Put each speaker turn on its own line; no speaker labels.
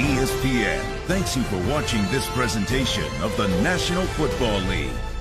ESPN thanks you for watching this presentation of the National Football League.